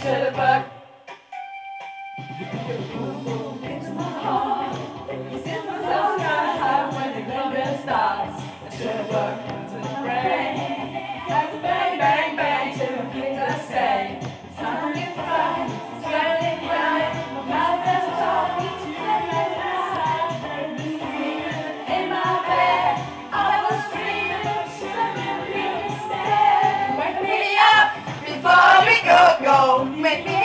Shutterbug. Boom, boom, into my heart. You send myself sky high when the clubbing starts. A shutterbug comes in the brain. Like a bang, bang, bang to the things I say. It's time to get fried. It's getting right. My mouth is talking to you. In my bed, I was dreaming. Should have been real instead. Wake me up before we go. Make me